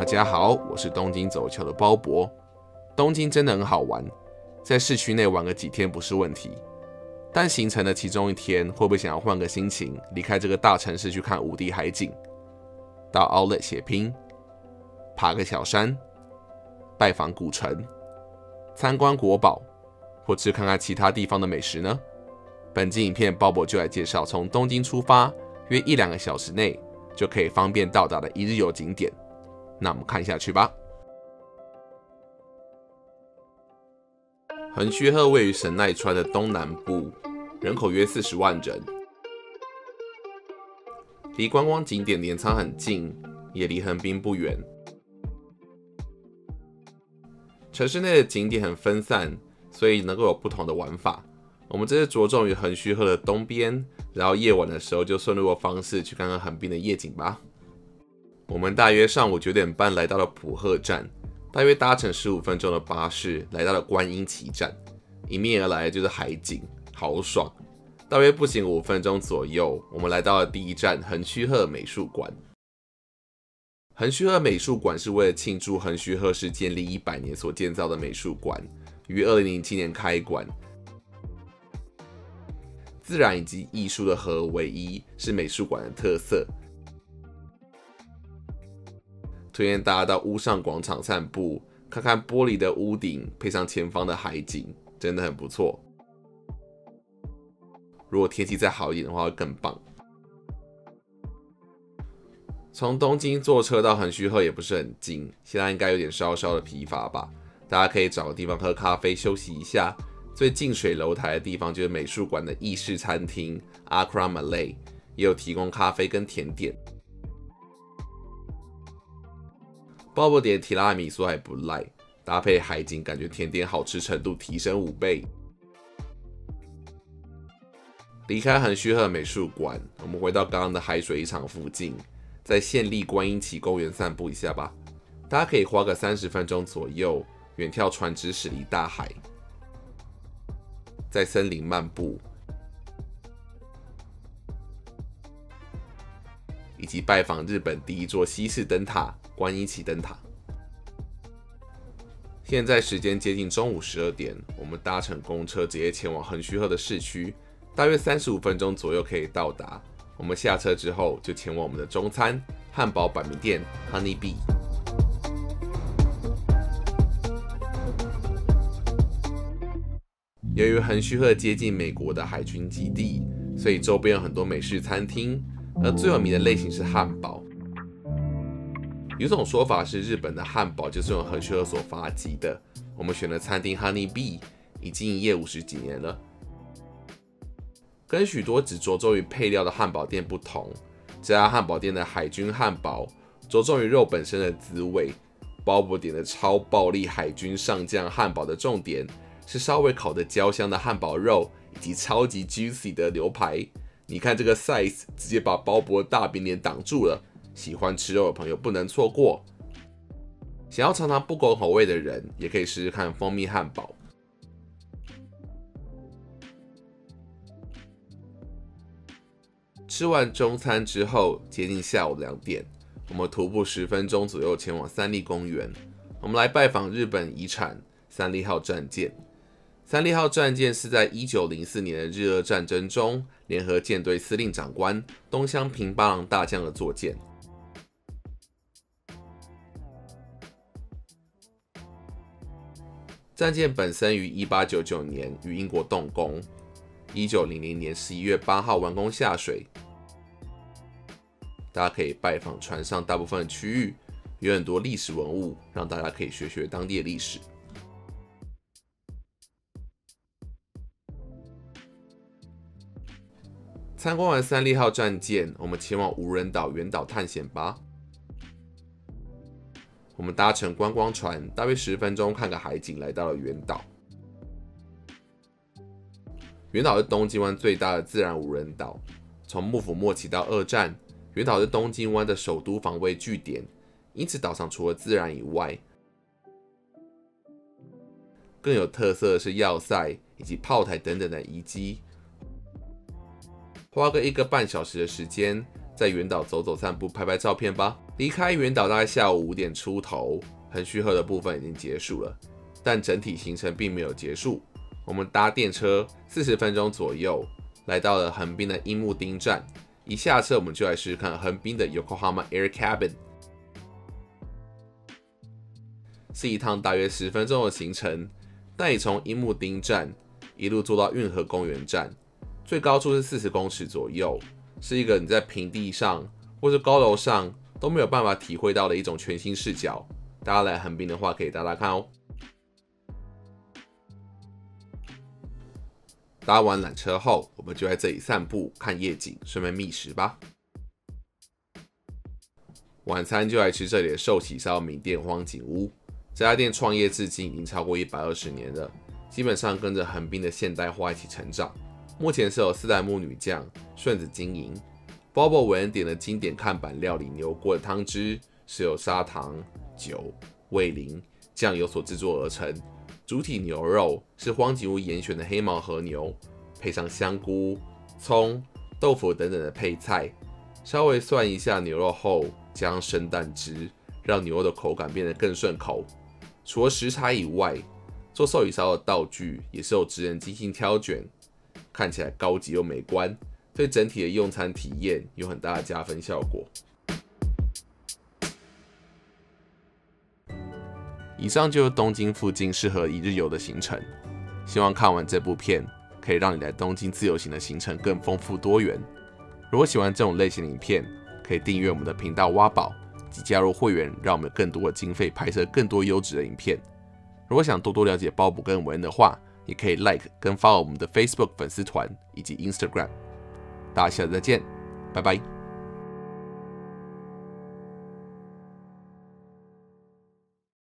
大家好，我是东京走球的鲍勃。东京真的很好玩，在市区内玩个几天不是问题。但行程的其中一天，会不会想要换个心情，离开这个大城市去看五 D 海景，到 Outlet 血拼，爬个小山，拜访古城，参观国宝，或吃看看其他地方的美食呢？本集影片鲍勃就来介绍从东京出发，约1-2个小时内就可以方便到达的一日游景点。那我们看下去吧。横须贺位于神奈川的东南部，人口约40万人，离观光景点镰仓很近，也离横滨不远。城市内的景点很分散，所以能够有不同的玩法。我们这次着重于横须贺的东边，然后夜晚的时候就顺路的方式去看看横滨的夜景吧。我们大约上午9点半来到了浦贺站，大约搭乘15分钟的巴士来到了观音崎站，迎面而来的就是海景，好爽。大约步行5分钟左右，我们来到了第一站横须贺美术馆。横须贺美术馆是为了庆祝横须贺市建立100年所建造的美术馆，于2007年开馆。自然以及艺术的合而为一是美术馆的特色。推荐大家到屋上广场散步，看看玻璃的屋顶，配上前方的海景，真的很不错。如果天气再好一点的话，会更棒。从东京坐车到横须贺也不是很近，现在应该有点稍稍的疲乏吧。大家可以找个地方喝咖啡休息一下。最近水楼台的地方就是美术馆的意式餐厅 Accra Malay， 也有提供咖啡跟甜点。鲍勃点提拉米苏还不赖，搭配海景，感觉甜点好吃程度提升5倍。离开横须贺美术馆，我们回到刚刚的海水浴场附近，在县立观音崎公园散步一下吧。大家可以花个30分钟左右，远眺船只驶离大海。在森林漫步，以及拜访日本第一座西式灯塔观音崎灯塔。现在时间接近中午12点，我们搭乘公车直接前往横须贺的市区，大约35分钟左右可以到达。我们下车之后就前往我们的中餐汉堡板面店 Honey Bee。由于横须贺接近美国的海军基地，所以周边有很多美式餐厅，而最有名的类型是汉堡。有种说法是日本的汉堡就是用横须贺所发迹的。我们选的餐厅 Honey Bee 已经营业50几年了。跟许多只着重于配料的汉堡店不同，这家汉堡店的海军汉堡着重于肉本身的滋味。鲍勃点的超暴力海军上将汉堡的重点是稍微烤得焦香的汉堡肉，以及超级 juicy 的牛排。你看这个 size， 直接把鲍勃的大饼脸挡住了。喜欢吃肉的朋友不能错过。想要尝尝不同口味的人，也可以试试看蜂蜜汉堡。吃完中餐之后，接近下午2点，我们徒步10分钟左右前往三立公园。我们来拜访日本遗产三立号战舰。三立号战舰是在1904年的日俄战争中，联合舰队司令长官东乡平八郎大将的作舰。战舰本身于1899年于英国动工，1900年11月8号完工下水。大家可以拜访船上大部分的区域，有很多历史文物，让大家可以学学当地的历史。参观完三立号战舰，我们前往无人岛原岛探险吧。我们搭乘观光船，大约10分钟看个海景，来到了原岛。原岛是东京湾最大的自然无人岛。从幕府末期到2战，原岛是东京湾的首都防卫据点，因此岛上除了自然以外，更有特色的是要塞以及炮台等等的遗迹。花个1个半小时的时间，在原岛走走散步，拍拍照片吧。 离开原岛大概下午5点出头，横须贺的部分已经结束了，但整体行程并没有结束。我们搭电车40分钟左右，来到了横滨的樱木町站。一下车，我们就来试试看横滨的 Yokohama Air Cabin， 是一趟大约10分钟的行程，带你从樱木町站一路坐到运河公园站，最高处是40公尺左右，是一个你在平地上或是高楼上都没有办法体会到的一种全新视角。大家来横滨的话，可以搭搭看哦。搭完缆车后，我们就在这里散步、看夜景，顺便觅食吧。晚餐就来吃这里的寿喜烧名店荒井屋。这家店创业至今已经超过120年了，基本上跟着横滨的现代化一起成长。目前是由4代目女将顺子经营。Bobo 为人点的经典看板料理牛锅的汤汁，是由砂糖、酒、味淋、酱油所制作而成。主体牛肉是荒井屋严选的黑毛和牛，配上香菇、葱、豆腐等等的配菜，稍微涮一下牛肉后，加上生蛋汁，让牛肉的口感变得更顺口。除了食材以外，做寿喜烧的道具也是由职人精心挑选，看起来高级又美观，对整体的用餐体验有很大的加分效果。以上就是东京附近适合一日游的行程，希望看完这部片可以让你来东京自由行的行程更丰富多元。如果喜欢这种类型的影片，可以订阅我们的频道挖宝及加入会员，让我们有更多的经费拍摄更多优质的影片。如果想多多了解鲍勃跟文恩的话，也可以 like 跟 follow 我们的 Facebook 粉丝团以及 Instagram。大家下次再见，拜拜。